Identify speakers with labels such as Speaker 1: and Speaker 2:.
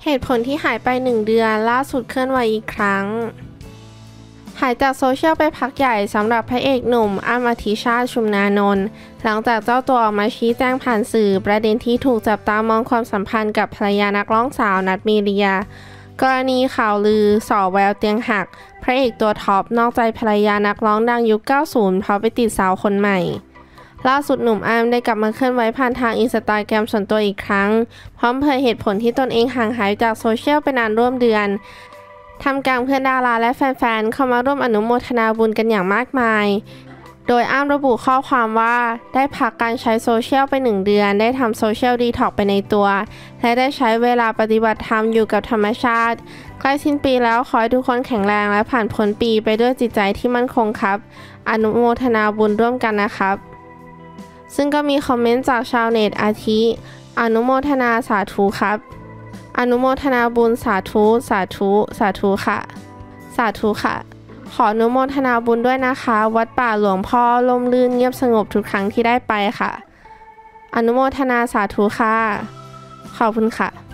Speaker 1: เหตุผลที่หายไป1 เดือนล่าสุดเคลื่อนไหวอีกครั้งหายจากโซเชียลไปพักใหญ่สำหรับพระเอกหนุ่มอ้ำ อธิชาติ ชุมนานนท์หลังจากเจ้าตัวออกมาชี้แจงผ่านสื่อประเด็นที่ถูกจับตามองความสัมพันธ์กับภรรยานักร้องสาวนัทมีเรียกรณีข่าวลือส่อแววเตียงหักพระเอกตัวท็อปนอกใจภรรยานักร้องดังยุค 90 เพราะไปติดสาวคนใหม่ล่าสุดหนุ่มอ้ำได้กลับมาเคลื่อนไหวผ่านทางอินสตาแกรมส่วนตัวอีกครั้งพร้อมเผยเหตุผลที่ตนเองห่างหายจากโซเชียลไปนานร่วมเดือนทำกลางเพื่อนดาราและแฟนๆเข้ามาร่วมอนุโมทนาบุญกันอย่างมากมายโดยอ้ำระบุข้อความว่าได้พักการใช้โซเชียลไป1 เดือนได้ทำโซเชียลดีท็อกไปในตัวและได้ใช้เวลาปฏิบัติธรรมอยู่กับธรรมชาติใกล้สิ้นปีแล้วขอให้ทุกคนแข็งแรงและผ่านพ้นปีไปด้วยจิตใจที่มั่นคงครับอนุโมทนาบุญร่วมกันนะครับซึ่งก็มีคอมเมนต์จากชาวเน็ตอาทิอนุโมทนาสาธุครับอนุโมทนาบุญสาธุสาธุสาธุค่ะสาธุค่ะขออนุโมทนาบุญด้วยนะคะวัดป่าหลวงพ่อร่มรื่นเงียบสงบทุกครั้งที่ได้ไปค่ะอนุโมทนาสาธุค่ะขอบคุณค่ะ